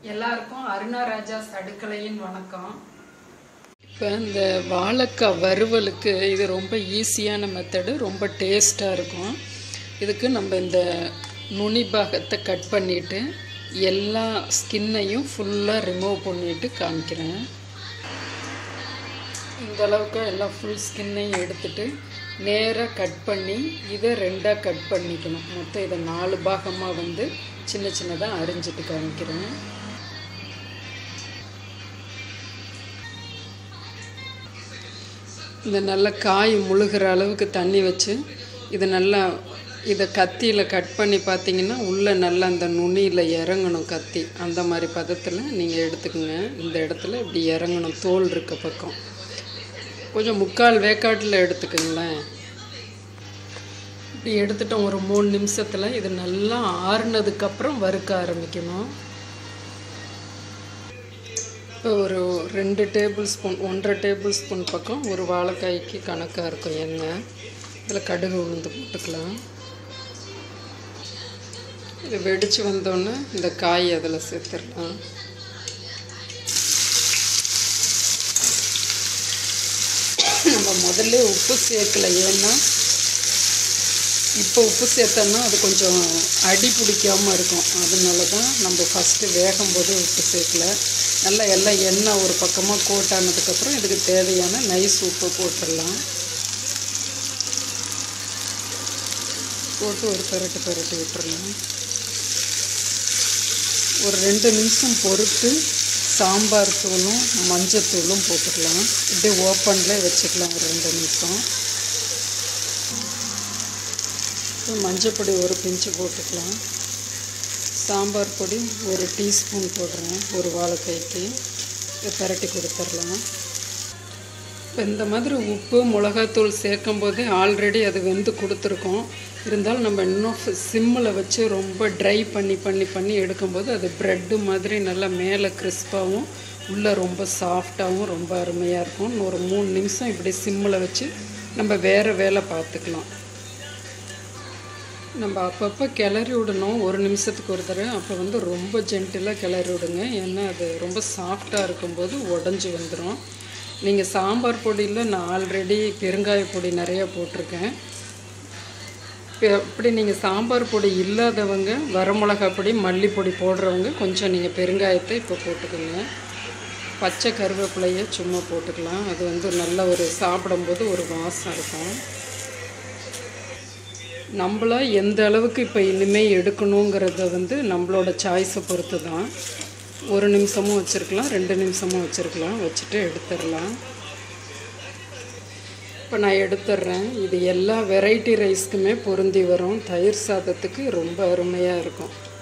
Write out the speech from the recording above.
எல்லாருக்கும் அருணா ராஜாஸ் அடுக்கலையின் வணக்கம். இப்போ இந்த வாழைக்காய் வறுவலுக்கு இது ரொம்ப ஈஸியான மெத்தடு, ரொம்ப டேஸ்ட்டாக இருக்கும். இதுக்கு நம்ம இந்த நுனி பாகத்தை கட் பண்ணிவிட்டு எல்லா ஸ்கின்னையும் ஃபுல்லாக ரிமூவ் பண்ணிவிட்டு காமிக்கிறேன். இந்த அளவுக்கு எல்லாம் ஃபுல் ஸ்கின்னையும் எடுத்துட்டு நேராக கட் பண்ணி இதை ரெண்டாக கட் பண்ணிக்கணும். மொத்தம் இதை 4 பாகமாக வந்து சின்ன சின்னதாக அரிஞ்சிட்டு காமிக்கிறேன். இந்த நல்லா காய் முழுகிற அளவுக்கு தண்ணி வச்சு இதை கத்தியில் கட் பண்ணி பார்த்திங்கன்னா உள்ளே நல்லா அந்த நுனியில் இறங்கணும் கத்தி. அந்த மாதிரி பதத்தில் நீங்கள் எடுத்துக்கோங்க. இந்த இடத்துல இப்படி இறங்கணும், தோல் இருக்க பக்கம் கொஞ்சம் 3/4 வேக்காட்டில் எடுத்துக்கோங்களேன். இப்படி எடுத்துட்டோம். ஒரு 3 நிமிஷத்தில் இது நல்லா ஆறுனதுக்கப்புறம் வறுக்க ஆரம்பிக்கணும். இப்போ ஒரு 2 டேபிள் ஸ்பூன் 1.5 டேபிள் ஸ்பூன் பக்கம் ஒரு வாழைக்காய்க்கு கணக்காக இருக்கும் எண்ணெய். இதில் கடுகு உளுந்து போட்டுக்கலாம். இது வெடித்து வந்தோடனே இந்த காய் அதில் சேர்த்துடலாம். நம்ம முதல்ல உப்பு சேர்க்கலை, ஏன்னா இப்போ உப்பு சேர்த்தோம்னா அது கொஞ்சம் அடி பிடிக்காமல் இருக்கும். அதனால தான் நம்ம ஃபஸ்ட்டு வேகும்போது உப்பு சேர்க்கலை. நல்லா எல்லாம் எண்ணெய் ஒரு பக்கமாக கோட்டானதுக்கப்புறம் இதுக்கு தேவையான நைஸ் உப்பு போட்டுடலாம். போட்டு ஒரு பெரட்டி விட்டுறலாம். ஒரு 2 நிமிஷம் பொறுத்து சாம்பார் தூளும் மஞ்சத்தூளும் போட்டுக்கலாம். இப்படியே ஓப்பனில் வச்சுக்கலாம் ஒரு 2 நிமிஷம். மஞ்சப்பொடி ஒரு பிஞ்சு போட்டுக்கலாம். சாம்பார் பொடி ஒரு டீஸ்பூன் போடுறேன் ஒரு வாழைக்காய்க்கு. பெரட்டி கொடுத்துடலாம். இப்போ இந்த மாதிரி உப்பு மிளகாத்தூள் சேர்க்கும் போதே ஆல்ரெடி அது வெந்து கொடுத்துருக்கோம். இருந்தாலும் நம்ம இன்னும் சிம்மில் வச்சு ரொம்ப ட்ரை பண்ணி எடுக்கும்போது அது ப்ரெட்டு மாதிரி நல்லா மேலே கிறிஸ்பாகவும் உள்ளே ரொம்ப சாஃப்டாகவும் ரொம்ப அருமையாக இருக்கும். ஒரு 3 நிமிஷம் இப்படி சிம்மில் வச்சு நம்ம வேறு வேலை பார்த்துக்கலாம். நம்ம அப்பப்போ கிளறி விடணும், 1 நிமிஷத்துக்கு ஒரு தடவை. அப்போ வந்து ரொம்ப ஜென்டிலாக கிளறி விடுங்க, ஏன்னா அது ரொம்ப சாஃப்டாக இருக்கும்போது உடஞ்சி வந்துடும். நீங்கள் சாம்பார் பொடியில் நான் ஆல்ரெடி பெருங்காய பொடி நிறையா போட்டிருக்கேன். இப்படி நீங்கள் சாம்பார் பொடி இல்லாதவங்க வரமிளகா பொடி மல்லிப்பொடி போடுறவங்க கொஞ்சம் நீங்கள் பெருங்காயத்தை இப்போ போட்டுக்கோங்க. பச்சை கருவேப்பிலையை சும்மா போட்டுக்கலாம். அது வந்து நல்ல ஒரு சாப்பிடும்போது ஒரு வாசம் இருக்கும். நம்மளா எந்த அளவுக்கு இப்போ இனிமேல் எடுக்கணுங்கிறத வந்து நம்மளோட சாய்ஸை பொறுத்து தான். 1 நிமிஷமும் வச்சுருக்கலாம், 2 நிமிஷமும் வச்சுருக்கலாம். வச்சுட்டு எடுத்துடலாம். இப்போ நான் எடுத்துடுறேன். இது எல்லா வெரைட்டி ரைஸ்க்குமே பொருந்தி வரும். தயிர் சாதத்துக்கு ரொம்ப அருமையாக இருக்கும்.